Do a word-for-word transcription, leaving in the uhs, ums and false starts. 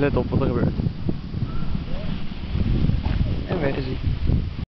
Let op wat er gebeurt. En weg is hij.